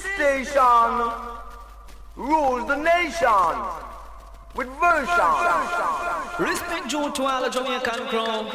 This station rules the nation with version. Respect due to all the Jamaican crown.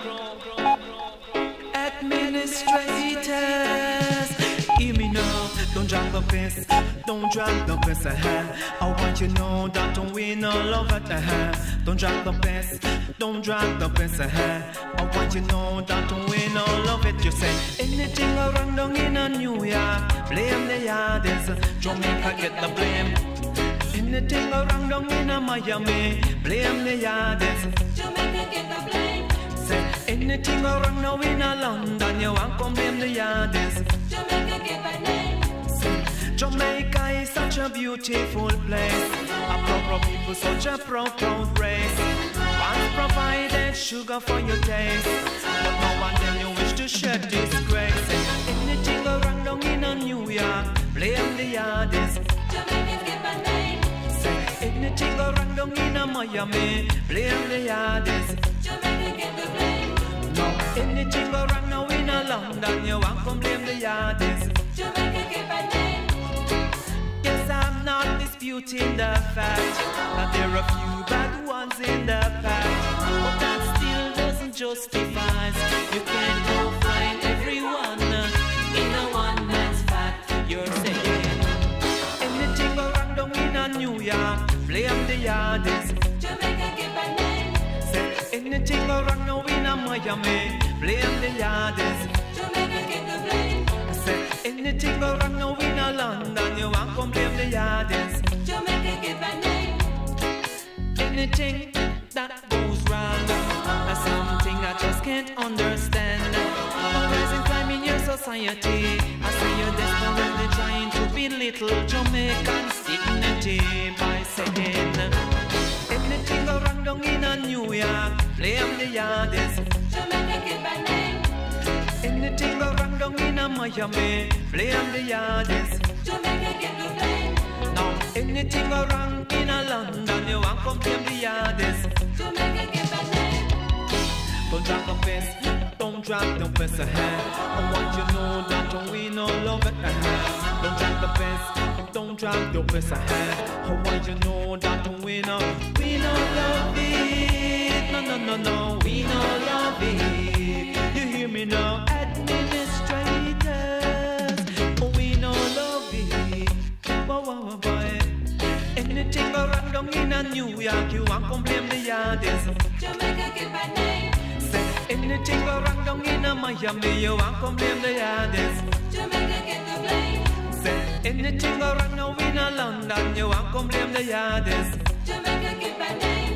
Administrators, hear me now. Don't drop the pace, don't drop the pace. I want you to know that we no love at the hand. Don't drop the pace, don't drop the pace. I want you to know that we no love it. You say anything around down in a New York, blame the yards. Jamaica get the blame. Anything around down in a Miami, blame the yards. Jamaica get the blame. Say anything around now in a London, you want to blame the yards. Jamaica get my name. Jamaica is such a beautiful place. A proper people, such a proud race. Once provided sugar for your taste, but now and then you wish to shed disgrace. Anything around down in a New York, blame the yards. Jamaica get my name. Say anything around down in a Miami, blame the yards. Jamaica get the blame. No, anything around now in a London, you want to blame the yards. Jamaica get my name. Yes, I'm not disputing the fact that there are a few bad ones in the past, but that still doesn't justify. You can't go find everyone in a one man's fact. You're saying anything around down in a New York, blame the yards. Jamaica get my name. Say anything around now in a Miami, blame the yards. Jamaica get the blame. Say anything around now in a London, you want to blame the yards. Jamaica get my name. Anything that goes wrong, that's something I just can't understand. Rising time in your society, I see you're desperately trying to belittle Jamaican dignity by saying anything around down in a New York, blame the yards. Jamaica get my name. Anything around down in a Miami, blame the yards. Jamaica get the blame. Now anything around in a London, you want to blame the yards. Jamaica get my name. Don't drop the pace, don't drop the pace. I want you to know that we no love it. Don't drop the pace, don't drop the pace. I want you to know that we no love it. No, we no love it. You hear me now, administrators? We no love it. Wow, boy. Anything around down in a New York, you want to blame the yards. Jamaica get my name. Say anything around down in a Miami, you want to blame the yards. Jamaica get the blame. Say anything around now in a London, you want to blame the yards. Jamaica get my name.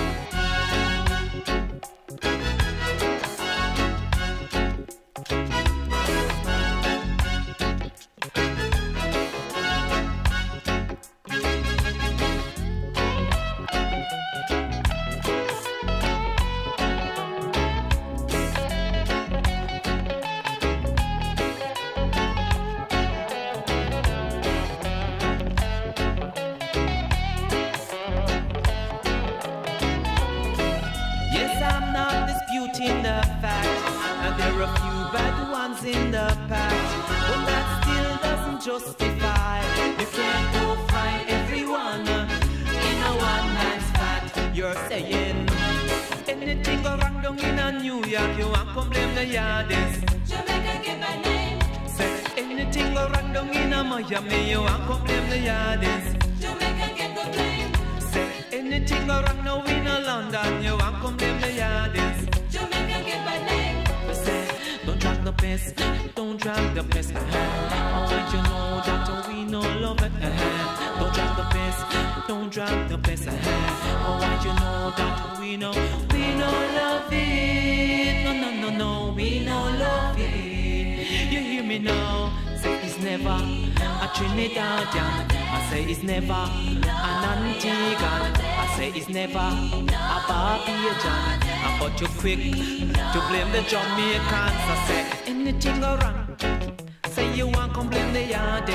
In the past, but that still doesn't justify. You can't go find everyone in a one man's fat. You're saying anything around down in a New York, you want to blame the yards. Jamaica get my name. Say anything around down in a Miami, you want to blame the yards. Jamaica get the blame. Say anything around now in a London, you want to blame the yards. Jamaica get my name. Don't drop the pace, don't drop the pace. I want you to know that we no love it. Don't drop the pace, don't drop the pace. I want you to know that we no love it. No, we no love it. You hear me now? Say it's never a Trinidadian. I say it's never an Antiguan. I say it's never a Barbadian. But you quick to blame the Jamaicans. I say anything around, say you want to blame the yard.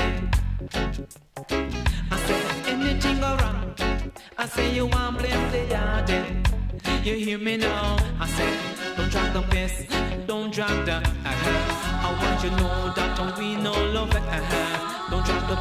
I say anything around, I say you want to blame the yard. You hear me now? I say don't drop the pace, don't drop the I want you to know that we no love it. Don't drop the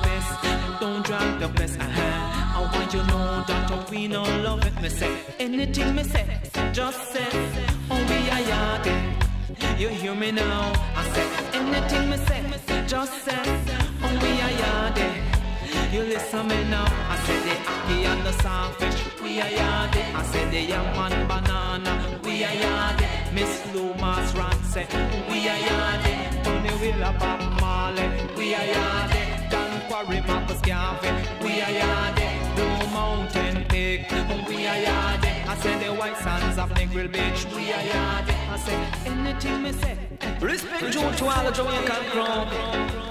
we no love it. Me say anything me say, just say, oh we are yardie. You hear me now? I say anything me say, just say, oh we are yardie. You listen me now? I say the ackee and the sawfish, we are yardie. I say the yam and banana, we are yardie. Miss Loomis Rancy, we are yardie. Tony Willa Bob Marley, we are yardie. Dan Quarry Marcus Garvey, we are yardie. Blue Mountain Pig, we are yardie. I say the White Sands of Negril Beach, we are yardie. I say anything me say. Respect due to all the Jamaican crew.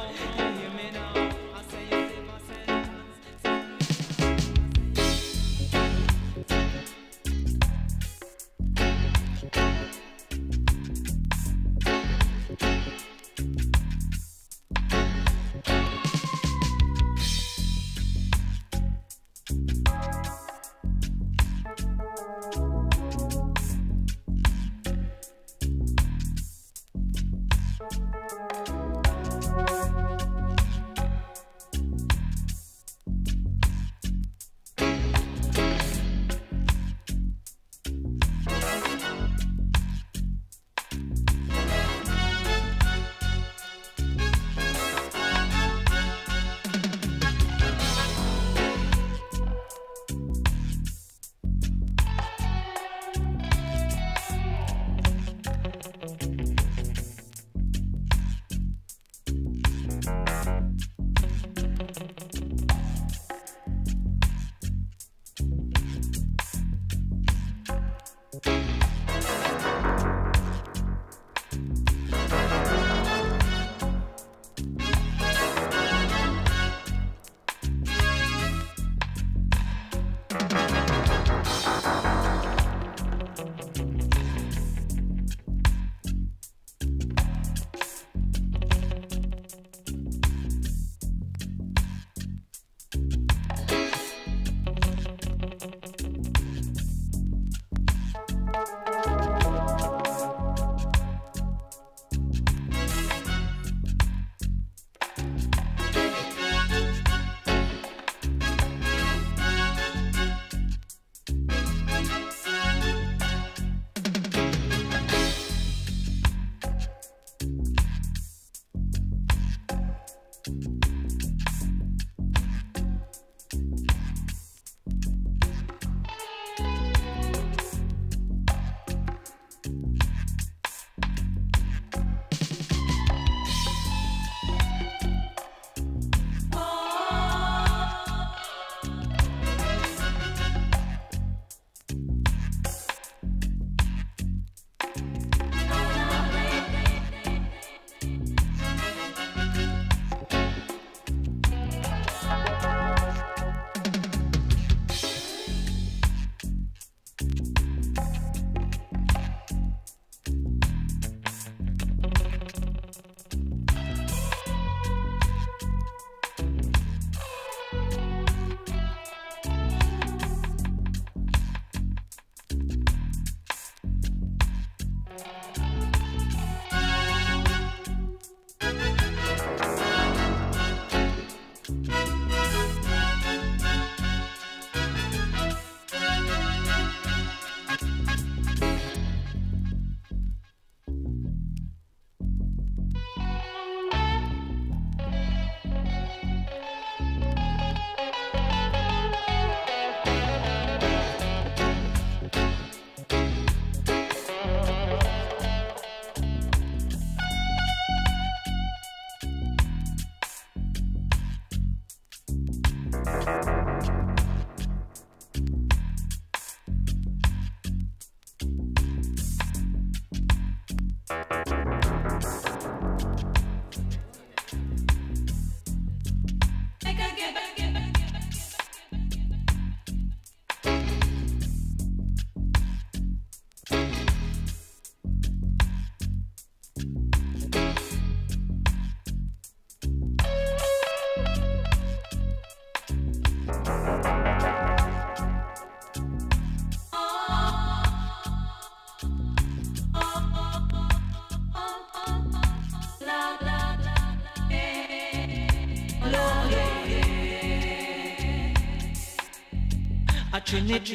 a Trinity,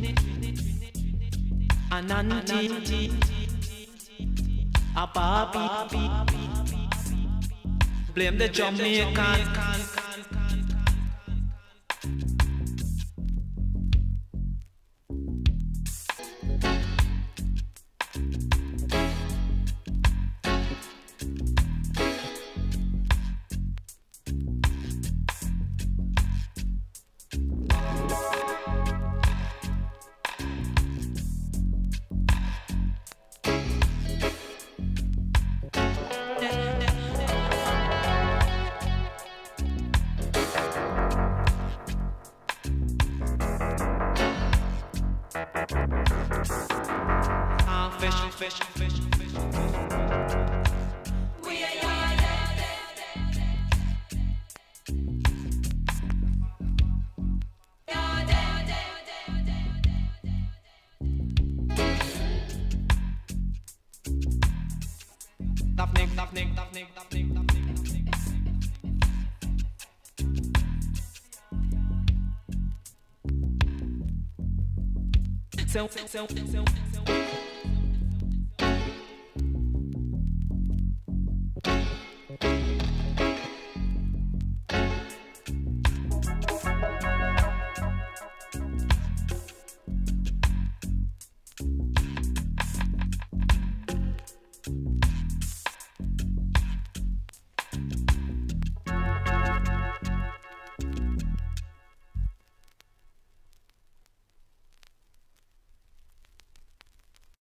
a Nanti, a Bobby. Blame the Jamaican. So